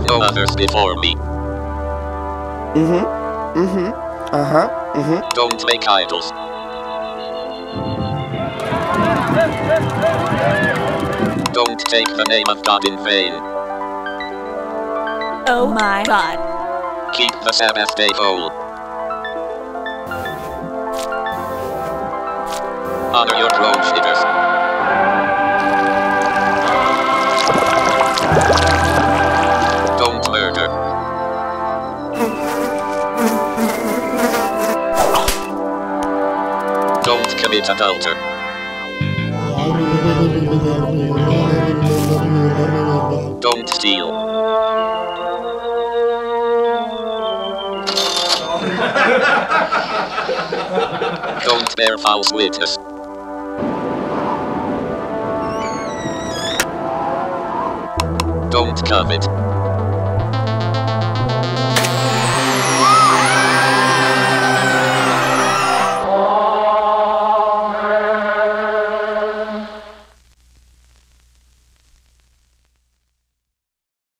have no others before me. Don't make idols. Don't take the name of God in vain. Oh my God. Keep the Sabbath day whole. Honor your progenitors. Don't murder. Don't commit adultery. Don't steal. Don't bear false witness. Don't covet.